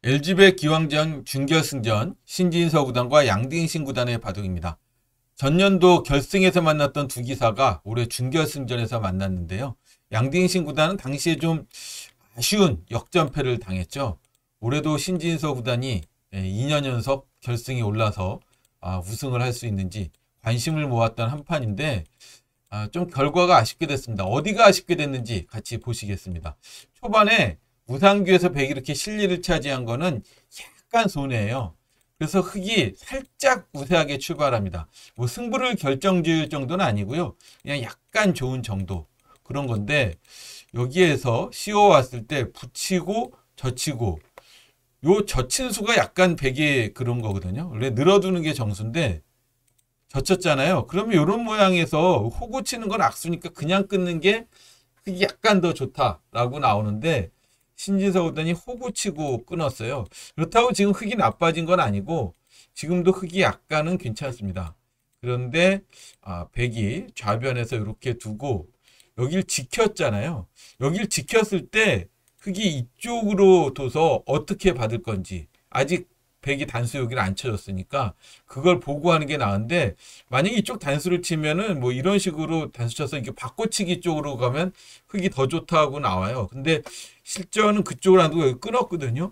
LG배 기왕전 준결승전 신진서 구단과 양딩신 구단의 바둑입니다. 전년도 결승에서 만났던 두 기사가 올해 준결승전에서 만났는데요. 양딩신 구단은 당시에 좀 아쉬운 역전패를 당했죠. 올해도 신진서 구단이 2년 연속 결승에 올라서 우승을 할 수 있는지 관심을 모았던 한 판인데 좀 결과가 아쉽게 됐습니다. 어디가 아쉽게 됐는지 같이 보시겠습니다. 초반에 무상규에서 백이 이렇게 실리를 차지한 거는 약간 손해예요. 그래서 흑이 살짝 우세하게 출발합니다. 뭐 승부를 결정지을 정도는 아니고요. 그냥 약간 좋은 정도 그런 건데 여기에서 씌워왔을 때 붙이고 젖히고 요 젖힌 수가 약간 백이 그런 거거든요. 원래 늘어두는 게 정수인데 젖혔잖아요. 그러면 이런 모양에서 호구 치는 건 악수니까 그냥 끊는 게 흑이 약간 더 좋다라고 나오는데 신진서 구단이 호구 치고 끊었어요. 그렇다고 지금 흑이 나빠진 건 아니고 지금도 흑이 약간은 괜찮습니다. 그런데 백이 좌변에서 이렇게 두고 여길 지켰잖아요. 여길 지켰을 때 흑이 이쪽으로 둬서 어떻게 받을 건지 아직 백이 단수 여기를 안 쳐줬으니까 그걸 보고 하는 게 나은데 만약에 이쪽 단수를 치면은 뭐 이런 식으로 단수 쳐서 이렇게 바꿔치기 쪽으로 가면 흑이 더 좋다고 나와요. 근데 실전은 그쪽을 안 두고 여기 끊었거든요.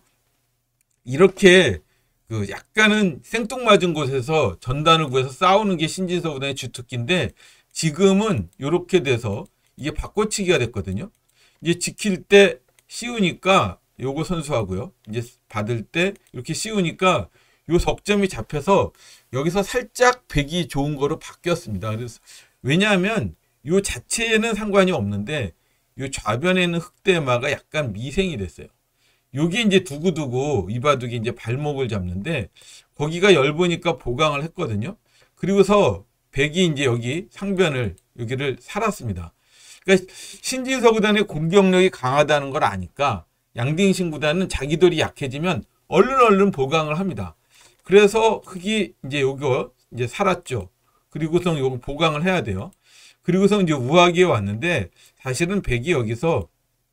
이렇게 그 약간은 생뚱맞은 곳에서 전단을 구해서 싸우는 게 신진서 구단의 주특기인데 지금은 이렇게 돼서 이게 바꿔치기가 됐거든요. 이제 지킬 때 쉬우니까 요거 선수하고요. 이제 받을 때 이렇게 씌우니까 요 석점이 잡혀서 여기서 살짝 백이 좋은 거로 바뀌었습니다. 그래서 왜냐하면 요 자체에는 상관이 없는데 요 좌변에 있는 흑대마가 약간 미생이 됐어요. 요게 이제 두고두고 이 바둑이 이제 발목을 잡는데 거기가 얇으니까 보강을 했거든요. 그리고서 백이 이제 여기 상변을 여기를 살았습니다. 그러니까 신진서 구단의 공격력이 강하다는 걸 아니까 양딩신 구단은 자기 돌이 약해지면 얼른 보강을 합니다. 그래서 흑이 이제 요거 이제 살았죠. 그리고서 요거 보강을 해야 돼요. 그리고서 이제 우하기에 왔는데 사실은 백이 여기서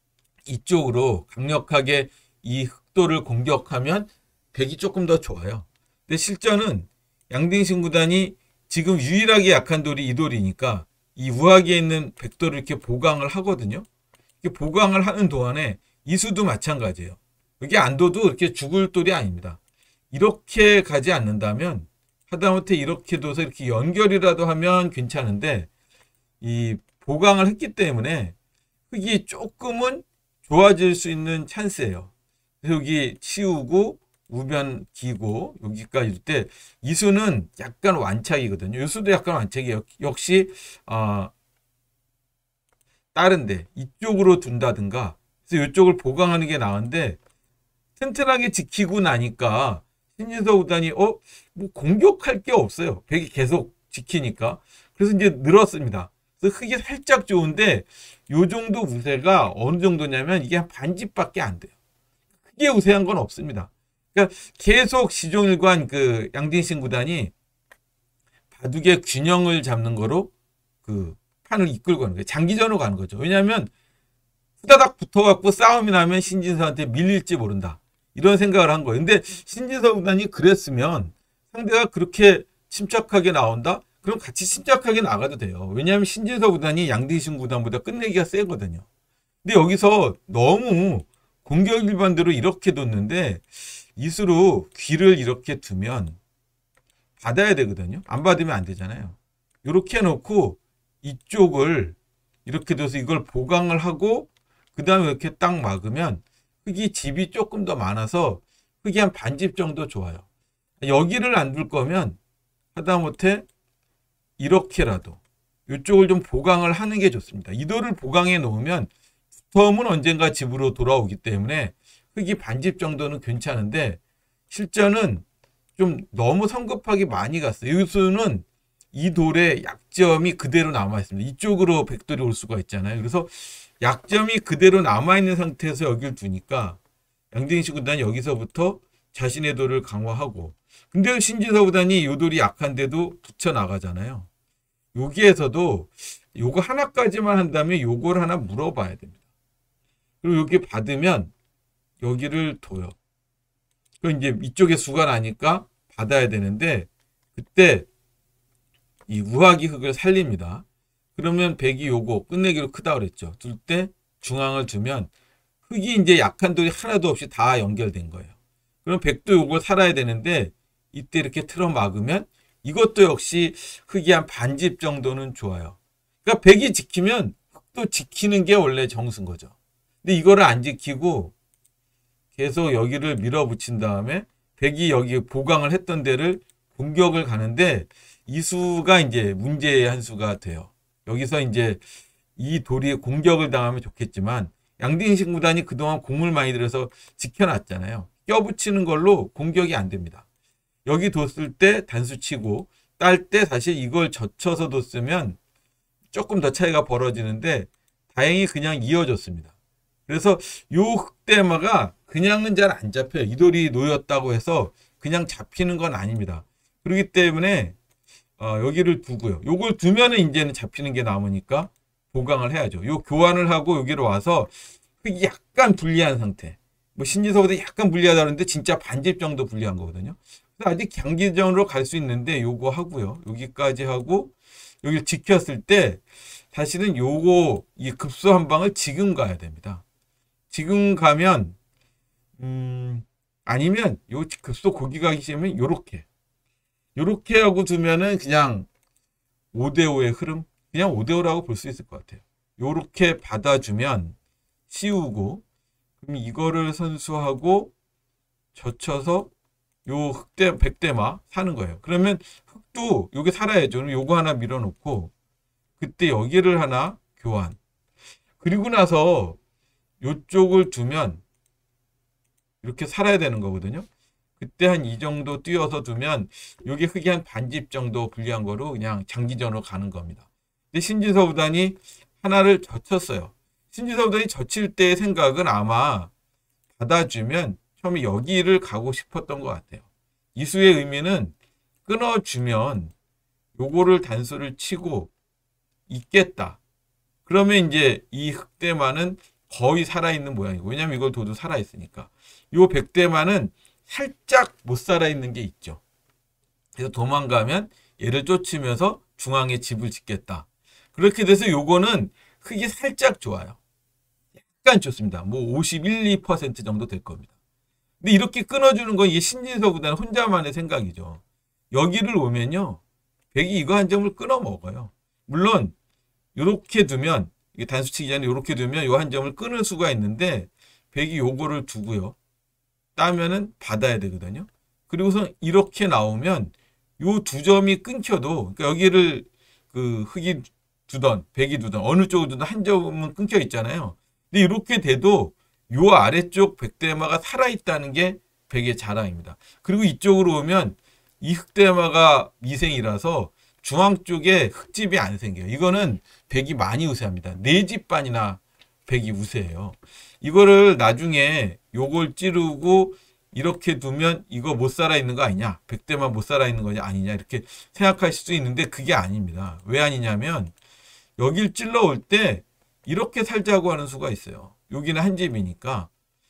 이쪽으로 강력하게 이 흑도를 공격하면 백이 조금 더 좋아요. 근데 실전은 양딩신 구단이 지금 유일하게 약한 돌이 이 돌이니까 이 우하기에 있는 백도를 이렇게 보강을 하거든요. 이렇게 보강을 하는 동안에 이수도 마찬가지예요. 여기 안도도 이렇게 죽을 돌이 아닙니다. 이렇게 가지 않는다면 하다못해 이렇게 둬서 이렇게 연결이라도 하면 괜찮은데 이 보강을 했기 때문에 흑이 조금은 좋아질 수 있는 찬스예요. 그래서 여기 치우고 우변 기고 여기까지 일 때 이수는 약간 완착이거든요. 이수도 약간 완착이에요. 역시 다른데 이쪽으로 둔다든가 그래서 이쪽을 보강하는 게 나은데 튼튼하게 지키고 나니까 신진서 구단이 뭐 공격할 게 없어요. 백이 계속 지키니까. 그래서 이제 늘었습니다. 그래서 흑이 살짝 좋은데 요 정도 우세가 어느 정도냐면 이게 한 반집밖에 안 돼요. 크게 우세한 건 없습니다. 그러니까 계속 시종일관 그 양딩신 구단이 바둑의 균형을 잡는 거로 그 판을 이끌고 가는 거예요. 장기전으로 가는 거죠. 왜냐하면 후다닥 붙어갖고 싸움이 나면 신진서한테 밀릴지 모른다. 이런 생각을 한 거예요. 근데 신진서 구단이 그랬으면 상대가 그렇게 침착하게 나온다? 그럼 같이 침착하게 나가도 돼요. 왜냐하면 신진서 구단이 양딩신 구단보다 끝내기가 세거든요. 근데 여기서 너무 공격 일반대로 이렇게 뒀는데 이수로 귀를 이렇게 두면 받아야 되거든요. 안 받으면 안 되잖아요. 이렇게 해놓고 이쪽을 이렇게 둬서 이걸 보강을 하고 그 다음에 이렇게 딱 막으면 흑이 집이 조금 더 많아서 흑이 한 반집 정도 좋아요. 여기를 안 둘 거면 하다못해 이렇게라도 이쪽을 좀 보강을 하는 게 좋습니다. 이 돌을 보강해 놓으면 텀은 언젠가 집으로 돌아오기 때문에 흑이 반집 정도는 괜찮은데 실전은 좀 너무 성급하게 많이 갔어요. 이수는 이 돌의 약점이 그대로 남아 있습니다. 이쪽으로 백돌이 올 수가 있잖아요. 그래서 약점이 그대로 남아있는 상태에서 여기를 두니까 양딩신 구단이 여기서부터 자신의 돌을 강화하고 근데 신진서 구단이 이 돌이 약한데도 붙여나가잖아요. 여기에서도 요거 하나까지만 한다면 요걸 하나 물어봐야 됩니다. 그리고 여기 받으면 여기를 둬요. 그럼 이제 이쪽에 수가 나니까 받아야 되는데 그때 이 우하기 흙을 살립니다. 그러면 백이 요거 끝내기로 크다 그랬죠. 둘 때 중앙을 두면 흙이 이제 약한 돌이 하나도 없이 다 연결된 거예요. 그럼 백도 요걸 살아야 되는데 이때 이렇게 틀어 막으면 이것도 역시 흙이 한 반집 정도는 좋아요. 그러니까 백이 지키면 흙도 지키는 게 원래 정수인 거죠. 근데 이거를 안 지키고 계속 여기를 밀어붙인 다음에 백이 여기 보강을 했던 데를 공격을 가는데 이 수가 이제 문제의 한 수가 돼요. 여기서 이제 이 돌이 공격을 당하면 좋겠지만 양딩신 구단이 그동안 공을 많이 들여서 지켜놨잖아요. 껴붙이는 걸로 공격이 안 됩니다. 여기 뒀을 때 단수 치고 딸 때 사실 이걸 젖혀서 뒀으면 조금 더 차이가 벌어지는데 다행히 그냥 이어졌습니다. 그래서 요 흑대마가 그냥은 잘 안 잡혀요. 이 돌이 놓였다고 해서 그냥 잡히는 건 아닙니다. 그렇기 때문에 여기를 두고요. 요걸 두면은 이제는 잡히는 게 남으니까 보강을 해야죠. 요 교환을 하고 여기로 와서 흙이 약간 불리한 상태. 뭐 신지서보다 약간 불리하다는데 진짜 반집 정도 불리한 거거든요. 그래서 아직 장기전으로 갈 수 있는데 요거 하고요. 여기까지 하고 여기를 지켰을 때 사실은 요거 이 급소 한 방을 지금 가야 됩니다. 지금 가면 아니면 요 급소 고기 가기 싫으면 요렇게 하고 두면은 그냥 5대5의 흐름, 그냥 5대5라고 볼 수 있을 것 같아요. 요렇게 받아주면 씌우고 그럼 이거를 선수하고 젖혀서 요 백대마 사는 거예요. 그러면 흙도 요게 살아야죠. 그럼 요거 하나 밀어놓고 그때 여기를 하나 교환. 그리고 나서 요쪽을 두면 이렇게 살아야 되는 거거든요. 그때 한 이 정도 띄어서 두면 요게 흙이 한 반집 정도 불리한 거로 그냥 장기전으로 가는 겁니다. 근데 신진서 구단이 하나를 젖혔어요. 신진서 구단이 젖힐 때의 생각은 아마 받아주면 처음에 여기를 가고 싶었던 것 같아요. 이수의 의미는 끊어주면 요거를 단수를 치고 있겠다. 그러면 이제 이 흑대만은 거의 살아있는 모양이고, 왜냐면 이걸 둬도 살아있으니까. 요 백대만은 살짝 못 살아있는 게 있죠. 그래서 도망가면 얘를 쫓으면서 중앙에 집을 짓겠다. 그렇게 돼서 요거는 흙이 살짝 좋아요. 약간 좋습니다. 뭐 51, 2% 정도 될 겁니다. 근데 이렇게 끊어주는 건 이게 신진서 구단 혼자만의 생각이죠. 여기를 오면요. 백이 이거 한 점을 끊어 먹어요. 물론 이렇게 두면 이게 단수치기 전에 이렇게 두면 요 한 점을 끊을 수가 있는데 백이 요거를 두고요. 따면은 받아야 되거든요. 그리고서 이렇게 나오면 요 두 점이 끊겨도 그러니까 여기를 그 흙이 두던 백이 두던 어느 쪽을 두던 한 점은 끊겨 있잖아요. 근데 이렇게 돼도 요 아래쪽 백대마가 살아있다는 게 백의 자랑입니다. 그리고 이쪽으로 오면 이 흑대마가 미생이라서 중앙 쪽에 흙집이 안 생겨요. 이거는 백이 많이 우세합니다. 4집 반이나 백이 우세해요. 이거를 나중에 요걸 찌르고 이렇게 두면 이거 못 살아있는 거 아니냐? 백대만 못 살아있는 거냐 아니냐? 이렇게 생각하실 수 있는데 그게 아닙니다. 왜 아니냐면 여길 찔러올 때 이렇게 살자고 하는 수가 있어요. 여기는 한 집이니까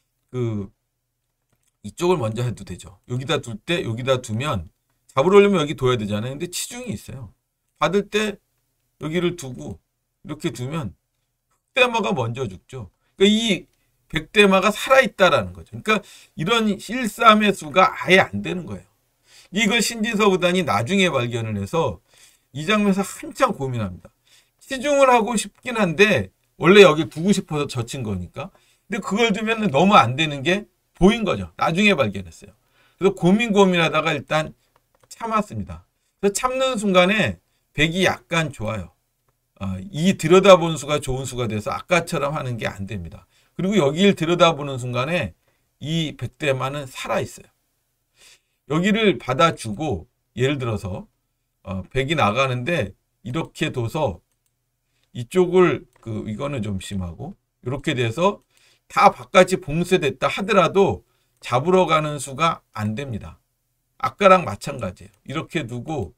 이쪽을 먼저 해도 되죠. 여기다 둘 때 여기다 두면 잡으러 오려면 여기 둬야 되잖아요. 근데 치중이 있어요. 받을 때 여기를 두고 이렇게 두면 흑대마가 먼저 죽죠. 그러니까 이 백대마가 살아있다라는 거죠. 그러니까 이런 1-3의 수가 아예 안 되는 거예요. 이걸 신진서 구단이 나중에 발견을 해서 이 장면에서 한참 고민합니다. 치중을 하고 싶긴 한데 원래 여기 두고 싶어서 젖힌 거니까. 근데 그걸 두면 너무 안 되는 게 보인 거죠. 나중에 발견했어요. 그래서 고민하다가 일단 참았습니다. 그래서 참는 순간에 백이 약간 좋아요. 이 들여다보는 수가 좋은 수가 돼서 아까처럼 하는 게 안 됩니다. 그리고 여기를 들여다보는 순간에 이 백대만은 살아있어요. 여기를 받아주고 예를 들어서 백이 나가는데 이렇게 둬서 이쪽을 이거는 좀 심하고 이렇게 돼서 다 바깥이 봉쇄됐다 하더라도 잡으러 가는 수가 안 됩니다. 아까랑 마찬가지예요. 이렇게 두고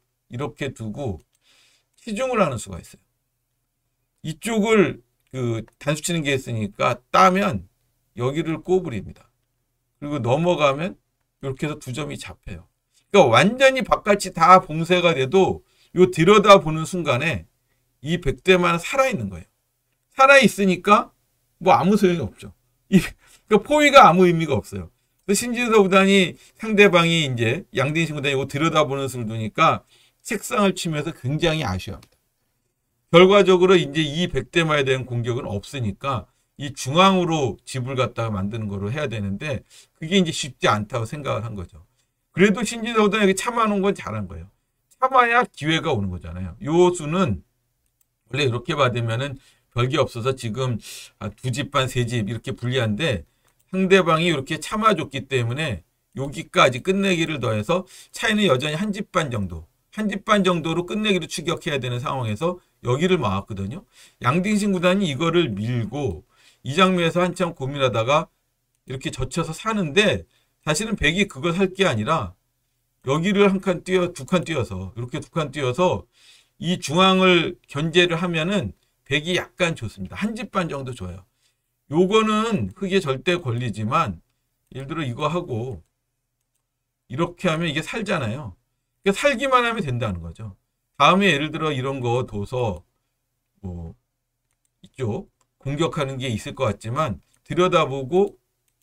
치중을 하는 수가 있어요. 이쪽을 단수 치는 게 있으니까 따면 여기를 꼬부립니다. 그리고 넘어가면 이렇게 해서 두 점이 잡혀요. 그러니까 완전히 바깥이 다 봉쇄가 돼도 요 들여다보는 순간에 이 백대만은 살아있는 거예요. 살아있으니까 뭐 아무 소용이 없죠. 그러니까 포위가 아무 의미가 없어요. 신진서 구단이 상대방이 이제 양딩신 구단이 이거 들여다보는 수를 두니까 책상을 치면서 굉장히 아쉬워합니다. 결과적으로 이제 이 백대마에 대한 공격은 없으니까 이 중앙으로 집을 갖다가 만드는 거로 해야 되는데 그게 이제 쉽지 않다고 생각을 한 거죠. 그래도 신진서 구단이 여기 참아놓은 건 잘한 거예요. 참아야 기회가 오는 거잖아요. 요 수는 원래 이렇게 받으면은 별게 없어서 지금 두 집 반, 세 집 이렇게 불리한데 상대방이 이렇게 참아줬기 때문에 여기까지 끝내기를 더해서 차이는 여전히 한 집 반 정도. 한 집 반 정도로 끝내기로 추격해야 되는 상황에서 여기를 막았거든요. 양딩신 구단이 이거를 밀고 이 장면에서 한참 고민하다가 이렇게 젖혀서 사는데 사실은 백이 그걸 할 게 아니라 여기를 두 칸 뛰어서 이렇게 두 칸 뛰어서 이 중앙을 견제를 하면은 백이 약간 좋습니다. 한 집 반 정도 줘요. 요거는 흙에 절대 걸리지만 예를 들어 이거 하고 이렇게 하면 이게 살잖아요. 그러니까 살기만 하면 된다는 거죠. 다음에 예를 들어 이런 거 둬서 뭐 이쪽 공격하는 게 있을 것 같지만 들여다보고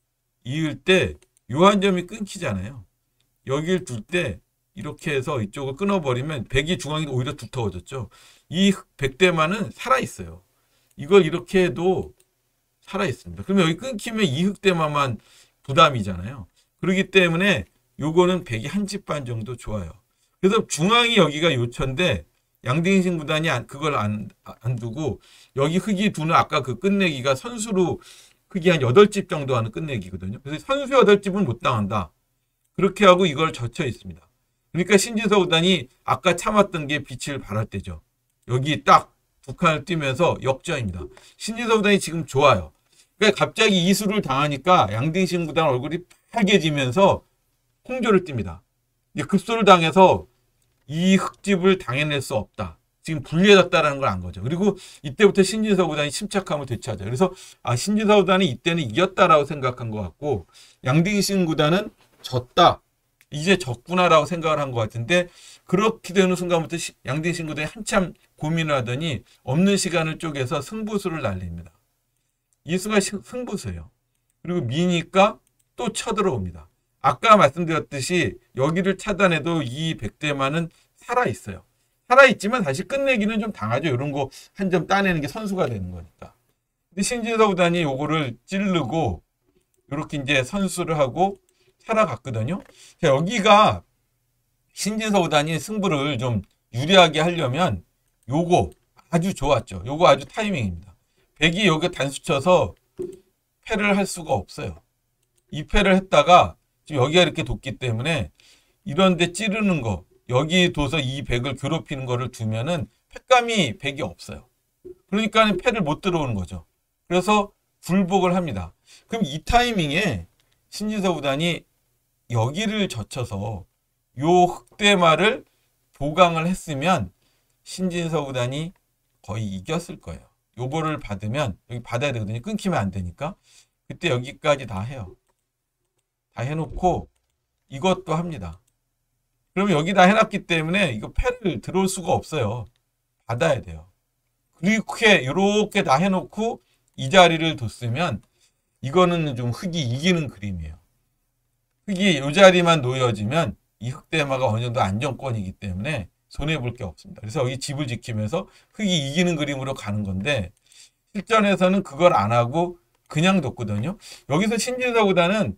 이을 때 요 한 점이 끊기잖아요. 여길 둘 때 이렇게 해서 이쪽을 끊어버리면 백이 중앙이 오히려 두터워졌죠. 이 백대만은 살아있어요. 이걸 이렇게 해도 살아있습니다. 그러면 여기 끊기면 이 흑대만만 부담이잖아요. 그렇기 때문에 요거는 백이 한 집 반 정도 좋아요. 그래서 중앙이 여기가 요천데 양딩신 구단이 그걸 안 두고 여기 흑이 두는 아까 그 끝내기가 선수로 흑이 한 8집 정도 하는 끝내기거든요. 그래서 선수 8집은 못 당한다. 그렇게 하고 이걸 젖혀 있습니다. 그러니까 신진서 구단이 아까 참았던 게 빛을 발할 때죠. 여기 딱 두 칸을 뛰면서 역전입니다. 신진서 구단이 지금 좋아요. 그러니까 갑자기 이수를 당하니까 양딩신 구단 얼굴이 빨개지면서 홍조를 띱니다. 이제 급소를 당해서 이 흑집을 당해낼 수 없다. 지금 불리해졌다는 걸 안 거죠. 그리고 이때부터 신진서 구단이 침착함을 되찾아요. 그래서 신진서 구단이 이때는 이겼다라고 생각한 것 같고 양딩신 구단은 졌다. 이제 졌구나라고 생각을 한 것 같은데 그렇게 되는 순간부터 양딩신 구단이 한참 고민을 하더니 없는 시간을 쪼개서 승부수를 날립니다. 이 수가 승부수예요. 그리고 미니까 또 쳐들어옵니다. 아까 말씀드렸듯이 여기를 차단해도 이 백대만은 살아있어요. 살아있지만 다시 끝내기는 좀 당하죠. 이런 거 한 점 따내는 게 선수가 되는 거니까. 근데 신진서 구단이 요거를 찌르고 이렇게 이제 선수를 하고 살아갔거든요. 여기가 신진서 구단이 승부를 좀 유리하게 하려면 요거 아주 좋았죠. 요거 아주 타이밍입니다. 백이 여기 단수 쳐서 패를 할 수가 없어요. 이 패를 했다가 지금 여기가 이렇게 뒀기 때문에 이런데 찌르는 거 여기 둬서 이 백을 괴롭히는 거를 두면은 패감이 백이 없어요. 그러니까 패를 못 들어오는 거죠. 그래서 굴복을 합니다. 그럼 이 타이밍에 신진서 구단이 여기를 젖혀서 요 흑대마를 보강을 했으면 신진서 구단이 거의 이겼을 거예요. 요거를 받으면 여기 받아야 되거든요. 끊기면 안 되니까. 그때 여기까지 다 해요. 다 해놓고 이것도 합니다. 그러면 여기 다 해놨기 때문에 이거 패를 들어올 수가 없어요. 받아야 돼요. 그렇게 이렇게 다 해놓고 이 자리를 뒀으면 이거는 좀 흑이 이기는 그림이에요. 흑이 이 자리만 놓여지면 이 흑대마가 어느 정도 안정권이기 때문에 손해볼 게 없습니다. 그래서 여기 집을 지키면서 흑이 이기는 그림으로 가는 건데 실전에서는 그걸 안 하고 그냥 뒀거든요. 여기서 신진서 구단은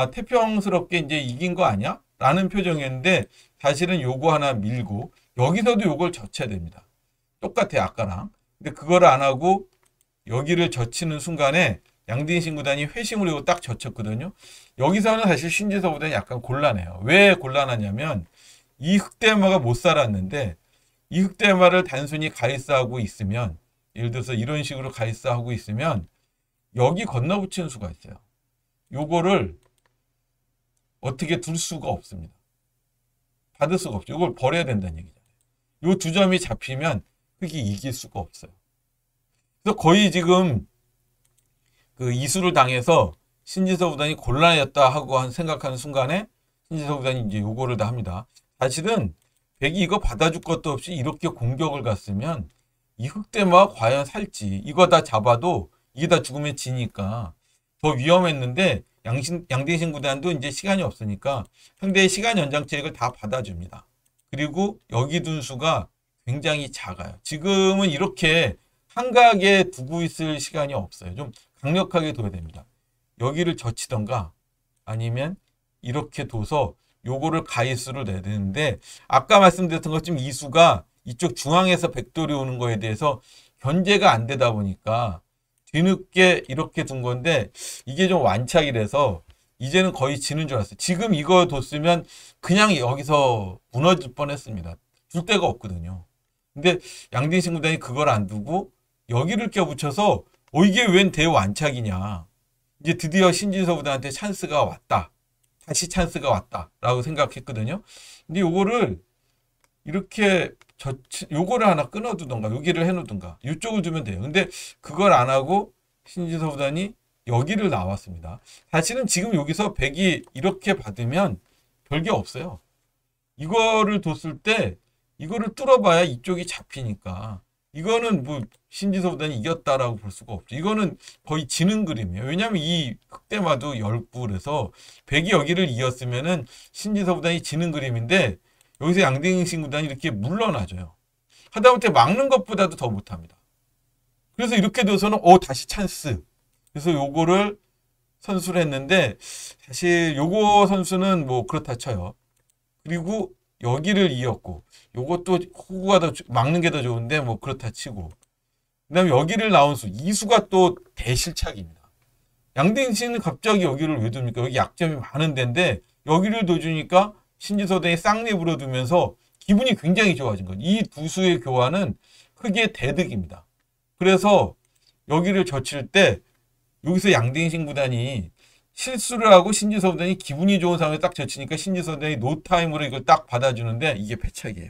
태평스럽게 이제 이긴 거 아니야? 라는 표정이었는데 사실은 요거 하나 밀고 여기서도 요걸 젖혀야 됩니다. 똑같아요. 아까랑. 근데 그걸 안 하고 여기를 젖히는 순간에 양딩신 구단이 회심으로 이거 딱 젖혔거든요. 여기서는 사실 신진서 구단이 약간 곤란해요. 왜 곤란하냐면 이 흑대마가 못 살았는데 이 흑대마를 단순히 가이스하고 있으면 예를 들어서 이런 식으로 가이스하고 있으면 여기 건너붙이는 수가 있어요. 요거를 어떻게 둘 수가 없습니다. 받을 수가 없죠. 이걸 버려야 된다는 얘기잖아요. 요 두 점이 잡히면 흑이 이길 수가 없어요. 그래서 거의 지금 그 이수를 당해서 신진서 구단이 곤란해졌다 하고 생각하는 순간에 신지서 구단이 이제 요거를 다 합니다. 사실은 백이 이거 받아줄 것도 없이 이렇게 공격을 갔으면 이 흑대마가 과연 살지, 이거 다 잡아도 이게 다 죽으면 지니까 더 위험했는데, 양대신 구단도 이제 시간이 없으니까 상대의 시간 연장 체력을 다 받아줍니다. 그리고 여기 둔 수가 굉장히 작아요. 지금은 이렇게 한가하게 두고 있을 시간이 없어요. 좀 강력하게 둬야 됩니다. 여기를 젖히던가 아니면 이렇게 둬서 요거를 가이수를 내야 되는데, 아까 말씀드렸던 것처럼 이 수가 이쪽 중앙에서 백돌이 오는 거에 대해서 견제가 안 되다 보니까 뒤늦게 이렇게 둔 건데, 이게 좀 완착이라서 이제는 거의 지는 줄 알았어요. 지금 이거 뒀으면 그냥 여기서 무너질 뻔했습니다. 둘 데가 없거든요. 근데 양딩신 구단이 그걸 안 두고 여기를 껴붙여서 이게 웬 대완착이냐. 이제 드디어 신진서 구단한테 찬스가 왔다. 다시 찬스가 왔다. 라고 생각했거든요. 근데 요거를 이렇게 요거를 하나 끊어두던가 여기를 해놓든가 이쪽을 두면 돼요. 근데 그걸 안 하고 신진서 구단이 여기를 나왔습니다. 사실은 지금 여기서 백이 이렇게 받으면 별게 없어요. 이거를 뒀을 때 이거를 뚫어봐야 이쪽이 잡히니까 이거는 뭐 신진서 구단이 이겼다라고 볼 수가 없죠. 이거는 거의 지는 그림이에요. 왜냐하면 이 흑대마도 10굴에서 백이 여기를 이겼으면은 신진서 구단이 지는 그림인데, 여기서 양딩신 구단이 이렇게 물러나줘요. 하다못해 막는 것보다도 더 못합니다. 그래서 이렇게 돼서는 다시 찬스. 그래서 요거를 선수를 했는데, 사실 요거 선수는 뭐 그렇다 쳐요. 그리고 여기를 이었고, 요것도 호구가 더 막는 게 더 좋은데 뭐 그렇다 치고, 그다음에 여기를 나온 수, 이 수가 또 대실착입니다. 양딩신은 갑자기 여기를 왜 둡니까? 여기 약점이 많은 데인데 여기를 둬주니까 신지서단이 쌍립으로 두면서 기분이 굉장히 좋아진 거죠. 이 두 수의 교환은 크게 대득입니다. 그래서 여기를 젖힐 때 여기서 양딩신 구단이 실수를 하고 신지서 구단이 기분이 좋은 상황에 딱 젖히니까 신지서 구단이 노타임으로 이걸 딱 받아주는데, 이게 패착이에요.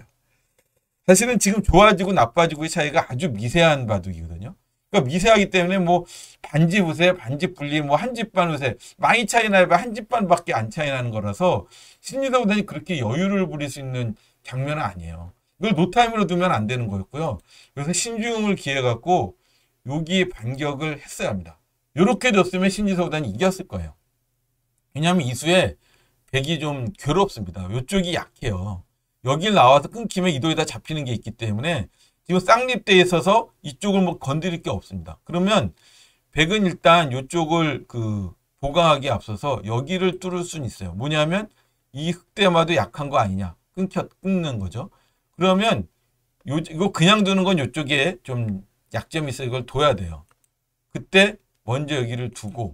사실은 지금 좋아지고 나빠지고의 차이가 아주 미세한 바둑이거든요. 그러니까 미세하기 때문에 뭐 반집 우세, 반집 분리, 뭐 한집반 우세 많이 차이 나야 한집반밖에 안 차이 나는 거라서 신지서 구단이 그렇게 여유를 부릴 수 있는 장면은 아니에요. 이걸 노타임으로 두면 안 되는 거였고요. 그래서 신중을 기해 갖고 여기에 반격을 했어야 합니다. 이렇게 뒀으면 신지서 구단이 이겼을 거예요. 왜냐하면 이 수에 백이 좀 괴롭습니다. 이쪽이 약해요. 여길 나와서 끊기면 이도에다 잡히는 게 있기 때문에 지금 쌍립대에 있어서 이쪽을 뭐 건드릴 게 없습니다. 그러면 백은 일단 이쪽을 보강하기에 앞서서 여기를 뚫을 수는 있어요. 뭐냐면 이 흑대마도 약한 거 아니냐. 끊는 거죠. 그러면 이거 그냥 두는 건 이쪽에 좀 약점이 있어요. 이걸 둬야 돼요. 그때 먼저 여기를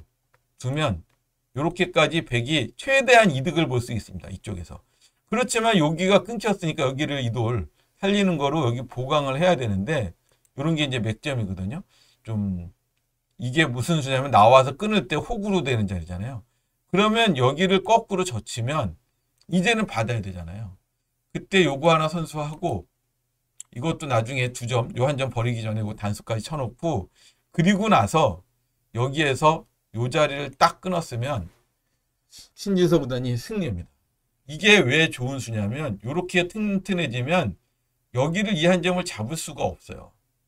두면 이렇게까지 백이 최대한 이득을 볼 수 있습니다. 이쪽에서. 그렇지만 여기가 끊겼으니까 여기를 이돌 살리는 거로 여기 보강을 해야 되는데, 이런 게 이제 맥점이거든요. 좀 이게 무슨 수냐면 나와서 끊을 때 호구로 되는 자리잖아요. 그러면 여기를 거꾸로 젖히면 이제는 받아야 되잖아요. 그때 요거 하나 선수하고, 이것도 나중에 2점, 요 한 점 버리기 전에 그 단수까지 쳐놓고, 그리고 나서 여기에서 요 자리를 딱 끊었으면 신지서 구단이 승리입니다. 이게 왜 좋은 수냐면, 요렇게 튼튼해지면 여기를 이 한 점을 잡을 수가 없어요.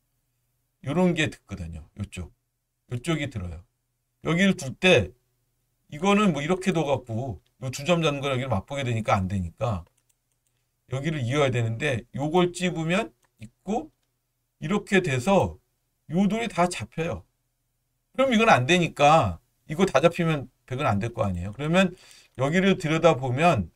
요런 게 듣거든요. 요쪽이 들어요. 여기를 둘 때 이거는 뭐 이렇게 둬갖고 요 2점 잡는 거 여기를 맛보게 되니까 안 되니까 여기를 이어야 되는데, 요걸 찝으면 있고 이렇게 돼서 요 돌이 다 잡혀요. 그럼 이건 안 되니까, 이거 다 잡히면 백은 안 될 거 아니에요. 그러면 여기를 들여다보면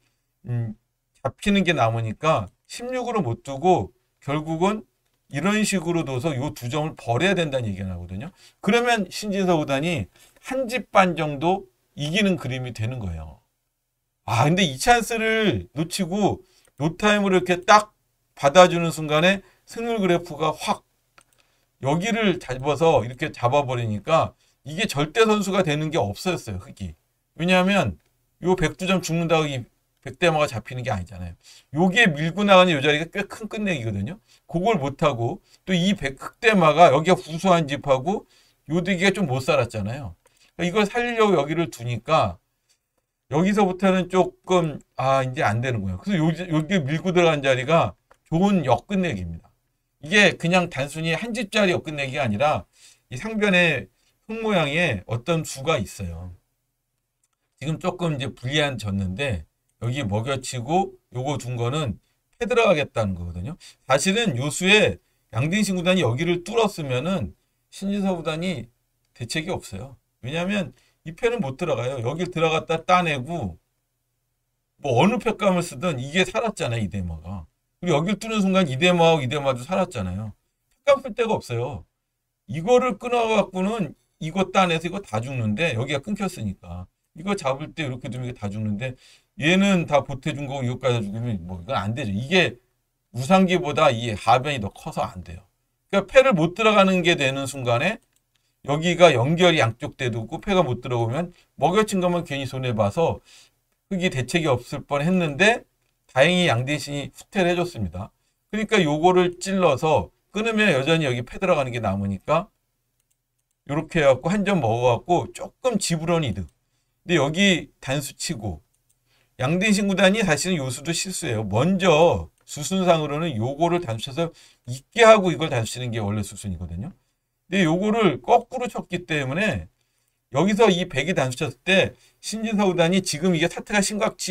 잡히는 게 남으니까 16으로 못 두고 결국은 이런 식으로 둬서 요 2점을 버려야 된다는 얘기가 나거든요. 그러면 신진서 구단이 한 집 반 정도 이기는 그림이 되는 거예요. 근데 이 찬스를 놓치고 노타임으로 이렇게 딱 받아주는 순간에 승률 그래프가 확 여기를 잡아서 이렇게 잡아버리니까 이게 절대 선수가 되는 게 없었어요, 흑이. 왜냐하면 요 102점 죽는다고 이 백대마가 잡히는 게 아니잖아요. 요게 밀고 나가는 요 자리가 꽤 큰 끝내기거든요. 그걸 못하고 또 이 흑대마가 여기가 후수한 집하고 요 대기가 좀 못 살았잖아요. 그러니까 이걸 살리려고 여기를 두니까 여기서부터는 조금 이제 안 되는 거예요. 그래서 여기 밀고 들어간 자리가 좋은 역끝내기입니다. 이게 그냥 단순히 한 집짜리 역끝내기가 아니라 이 상변에 흙 모양에 어떤 수가 있어요. 지금 조금 이제 불리한 졌는데 여기 먹여치고 요거 준 거는 패 들어가겠다는 거거든요. 사실은 요 수에 양딩신 구단이 여기를 뚫었으면은 신진서 구단이 대책이 없어요. 왜냐하면 이 패는 못 들어가요. 여길 들어갔다 따내고 뭐 어느 패감을 쓰든 이게 살았잖아요. 이대마가. 그리고 여길 뚫는 순간 이대마하고 이대마도 살았잖아요. 패감 쓸 데가 없어요. 이거를 끊어갖고는 이거 따내서 이거 다 죽는데 여기가 끊겼으니까 이거 잡을 때 이렇게 두면 이게 다 죽는데 얘는 다 보태준 거고 이것까지 죽으면 뭐 이건 안 되죠. 이게 우상기보다 이 하변이 더 커서 안 돼요. 그러니까 패를 못 들어가는 게 되는 순간에 여기가 연결이 양쪽 대두고 패가 못 들어오면 먹여친 것만 괜히 손해봐서 흙이 대책이 없을 뻔 했는데 다행히 양대신이 후퇴를 해줬습니다. 그러니까 요거를 찔러서 끊으면 여전히 여기 패 들어가는 게 남으니까 요렇게 해갖고 한 점 먹어갖고 조금 지불한 이득. 근데 여기 단수 치고 양대신 구단이 사실은 요수도 실수예요. 먼저 수순상으로는 요거를 단수쳐서 있게 하고 이걸 단수치는 게 원래 수순이거든요. 근데 요거를 거꾸로 쳤기 때문에 여기서 이 100이 단수쳤을 때 신진서 구단이 지금 이게 사태가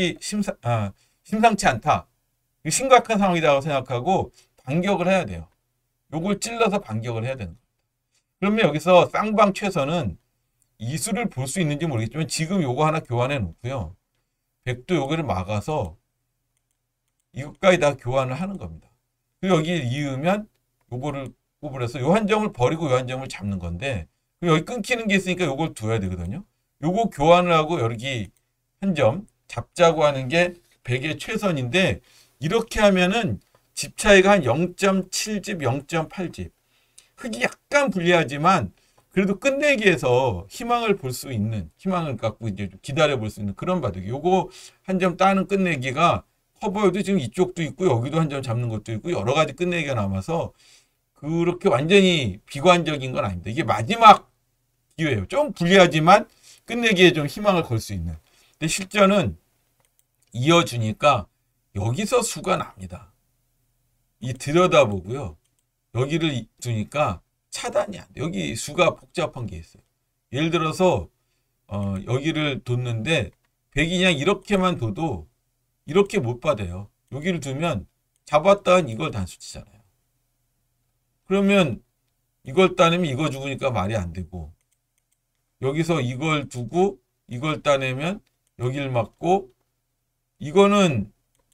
심상치 않다. 심각한 상황이라고 생각하고 반격을 해야 돼요. 요걸 찔러서 반격을 해야 되는 거예요. 그러면 여기서 쌍방 최선은 이수를 볼 수 있는지 모르겠지만 지금 요거 하나 교환해 놓고요. 100도 요거를 막아서 이것까지 다 교환을 하는 겁니다. 그리고 여기 이으면 요거를 구분해서 요 한 점을 버리고 요 한 점을 잡는 건데 여기 끊기는 게 있으니까 요걸 둬야 되거든요. 요거 교환을 하고 여기 한 점 잡자고 하는 게 100의 최선인데 이렇게 하면은 집 차이가 한 0.7집, 0.8집. 흙이 약간 불리하지만 그래도 끝내기에서 희망을 볼 수 있는, 희망을 갖고 이제 기다려 볼 수 있는 그런 바둑이. 요거 한 점 따는 끝내기가 커버에도 지금 이쪽도 있고 여기도 한 점 잡는 것도 있고 여러 가지 끝내기가 남아서 그렇게 완전히 비관적인 건 아닙니다. 이게 마지막 기회예요. 좀 불리하지만 끝내기에 좀 희망을 걸 수 있는. 근데 실전은 이어주니까 여기서 수가 납니다. 이 들여다보고요. 여기를 두니까 차단이 안 돼. 여기 수가 복잡한 게 있어요. 예를 들어서 여기를 뒀는데 100이 그냥 이렇게만 둬도 이렇게 못 받아요. 여기를 두면 잡았다간 이걸 단수치잖아요. 그러면 이걸 따내면 이거 죽으니까 말이 안 되고 여기서 이걸 두고 이걸 따내면 여기를 맞고 이거는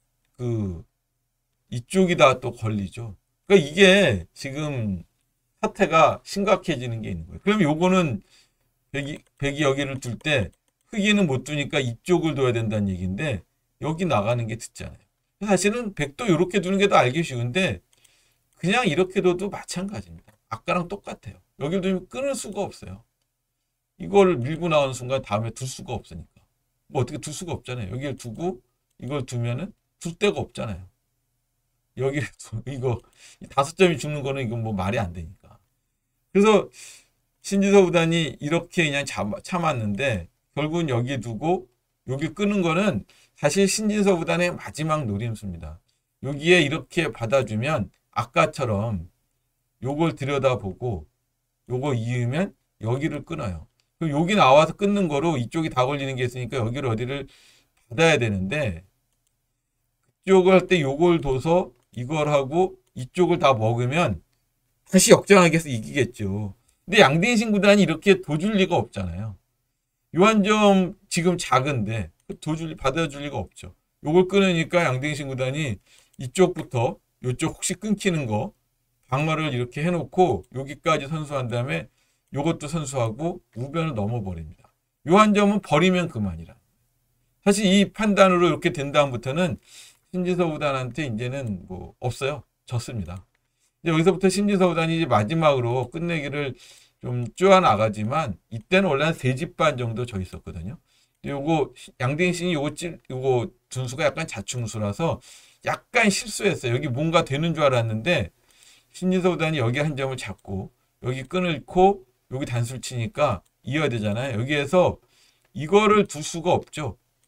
이쪽이 다 또 걸리죠. 그러니까 이게 지금 사태가 심각해지는 게 있는 거예요. 그럼 요거는 백이 여기를 둘 때 흑이는 못 두니까 이쪽을 둬야 된다는 얘기인데 여기 나가는 게 듣잖아요. 사실은 백도 이렇게 두는 게 더 알기 쉬운데 그냥 이렇게 둬도 마찬가지입니다. 아까랑 똑같아요. 여기를 두면 끊을 수가 없어요. 이걸 밀고 나오는 순간 다음에 둘 수가 없으니까. 뭐 어떻게 둘 수가 없잖아요. 여기를 두고 이걸 두면은 둘 데가 없잖아요. 여기를 이거 5점이 죽는 거는 이건 뭐 말이 안 되니까. 그래서 신진서 구단이 이렇게 그냥 참았는데 결국은 여기 두고 여기 끄는 거는 사실 신진서 구단의 마지막 노림수입니다. 여기에 이렇게 받아주면 아까처럼 요걸 들여다보고 요거 이으면 여기를 끊어요. 그럼 여기 나와서 끊는 거로 이쪽이 다 걸리는 게 있으니까 여기를 어디를 받아야 되는데 이쪽을 할 때 요걸 둬서 이걸 하고 이쪽을 다 먹으면 다시 역전하게 해서 이기겠죠. 근데 양대신 구단이 이렇게 둬줄 리가 없잖아요. 요 한 점 지금 작은데 받아줄 리가 없죠. 요걸 끊으니까 양대신 구단이 이쪽부터 요쪽 혹시 끊기는 거 방어를 이렇게 해놓고 여기까지 선수한 다음에 요것도 선수하고 우변을 넘어버립니다. 요 한 점은 버리면 그만이라. 사실 이 판단으로 이렇게 된 다음부터는 신진서 구단한테 이제는 뭐 없어요. 졌습니다. 여기서부터 신진서 구단이 이제 마지막으로 끝내기를 좀 쪼아나가지만 이때는 원래 한 3집 반 정도 져 있었거든요. 요거 양대신이 요거 준수가 약간 자충수라서 약간 실수했어요. 여기 뭔가 되는 줄 알았는데 신진서 구단이 여기 한 점을 잡고 여기 끊고 여기 단수를 치니까 이어야 되잖아요. 여기에서 이거를 둘 수가 없죠.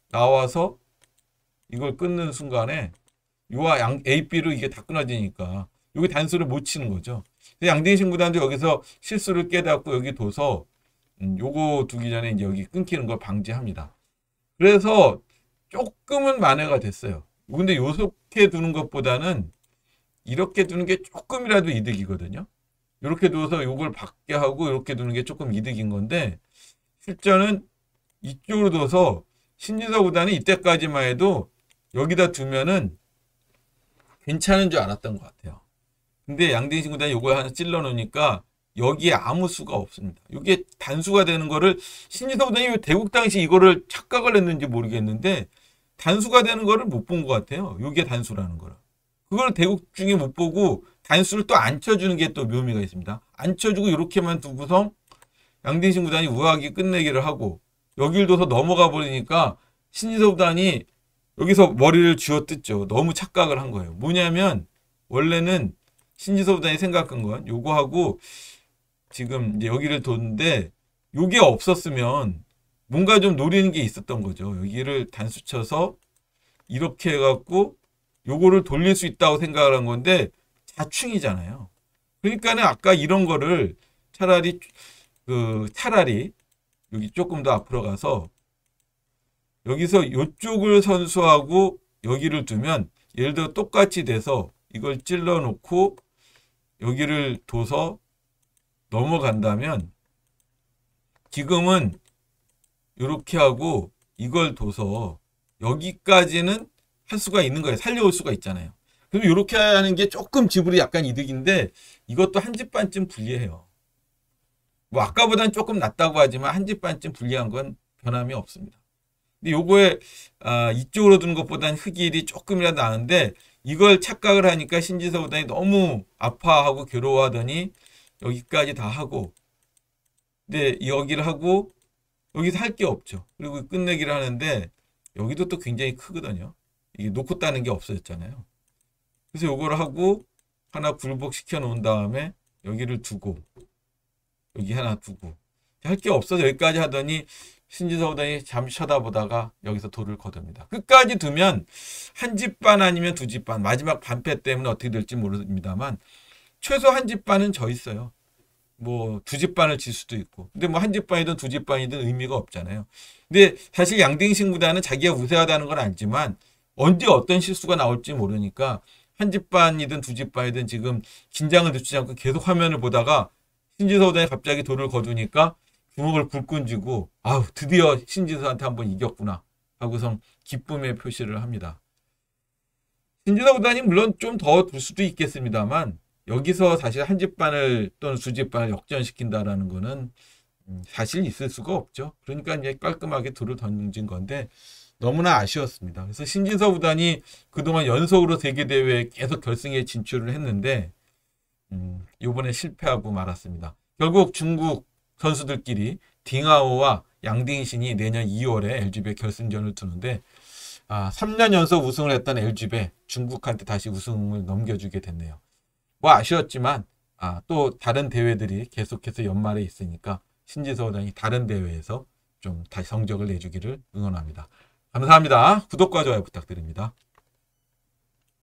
나와서 이걸 끊는 순간에 요와 A, B로 이게 다 끊어지니까 여기 단수를 못 치는 거죠. 양딩 신구단도 여기서 실수를 깨닫고 여기 둬서 요거 두기 전에 이제 여기 끊기는 걸 방지합니다. 그래서 조금은 만회가 됐어요. 근데 요렇게 두는 것보다는 이렇게 두는 게 조금이라도 이득이거든요. 이렇게 둬서 요걸 받게 하고 이렇게 두는 게 조금 이득인 건데 실전은 이쪽으로 둬서 신진서 구단이 이때까지만 해도 여기다 두면은 괜찮은 줄 알았던 것 같아요. 근데 양딩신 구단이 요걸 하나 찔러 놓으니까 여기에 아무 수가 없습니다. 이게 단수가 되는 거를 신진서 구단이 왜 대국 당시 이거를 착각을 했는지 모르겠는데 단수가 되는 거를 못 본 것 같아요. 이게 단수라는 거를. 그걸 대국 중에 못 보고 단수를 또 안 쳐주는 게 또 묘미가 있습니다. 안 쳐주고 이렇게만 두고서 양딩신 구단이 우아하게 끝내기를 하고 여길 둬서 넘어가 버리니까 신진서 구단이 여기서 머리를 쥐어뜯죠. 너무 착각을 한 거예요. 뭐냐면 원래는 신진서 구단이 생각한 건 요거하고 지금 이제 여기를 뒀는데 요게 없었으면 뭔가 좀 노리는 게 있었던 거죠. 여기를 단수 쳐서 이렇게 해갖고 요거를 돌릴 수 있다고 생각을 한 건데 자충이잖아요. 그러니까는 아까 이런 거를 차라리 여기 조금 더 앞으로 가서 여기서 이쪽을 선수하고 여기를 두면 예를 들어 똑같이 돼서 이걸 찔러 놓고 여기를 둬서 넘어간다면 지금은 이렇게 하고 이걸 둬서 여기까지는 할 수가 있는 거예요. 살려올 수가 있잖아요. 그럼 이렇게 하는 게 조금 지불이 약간 이득인데 이것도 한 집 반쯤 불리해요. 뭐 아까보다는 조금 낫다고 하지만 한 집 반쯤 불리한 건 변함이 없습니다. 근데 요거에 이쪽으로 두는 것보다는 흑일이 조금이라도 나은데 이걸 착각을 하니까 신진서 구단이 너무 아파하고 괴로워하더니 여기까지 다 하고 근데 여기를 하고 여기서 할 게 없죠. 그리고 끝내기를 하는데 여기도 또 굉장히 크거든요. 이게 놓고 따는 게 없어졌잖아요. 그래서 요거를 하고 하나 굴복시켜 놓은 다음에 여기를 두고 여기 하나 두고 할 게 없어서 여기까지 하더니 신진서 구단이 잠시 쳐다보다가 여기서 돌을 거둡니다. 끝까지 두면 한 집 반 아니면 두 집 반 마지막 반패 때문에 어떻게 될지 모릅니다만 최소 한 집 반은 져 있어요. 뭐 두 집 반을 질 수도 있고 근데 뭐 한 집 반이든 두 집 반이든 의미가 없잖아요. 근데 사실 양딩신 구단은 자기가 우세하다는 건 알지만 언제 어떤 실수가 나올지 모르니까 한 집 반이든 두 집 반이든 지금 긴장을 늦추지 않고 계속 화면을 보다가 신진서 구단이 갑자기 돌을 거두니까 주먹을 불끈 쥐고 아우 드디어 신진서한테 한번 이겼구나 하고선 기쁨의 표시를 합니다. 신진서 구단이 물론 좀 더 둘 수도 있겠습니다만 여기서 사실 한 집 반을 또는 두 집 반을 역전시킨다라는 거는 사실 있을 수가 없죠. 그러니까 이제 깔끔하게 돌을 던진 건데 너무나 아쉬웠습니다. 그래서 신진서 구단이 그동안 연속으로 세계대회에 계속 결승에 진출을 했는데 이번에 실패하고 말았습니다. 결국 중국 선수들끼리 딩하오와 양딩신이 내년 2월에 LG배 결승전을 두는데 3년 연속 우승을 했던 LG배 중국한테 다시 우승을 넘겨주게 됐네요. 뭐 아쉬웠지만 또 다른 대회들이 계속해서 연말에 있으니까 신진서 구단이 다른 대회에서 좀 다시 성적을 내주기를 응원합니다. 감사합니다. 구독과 좋아요 부탁드립니다.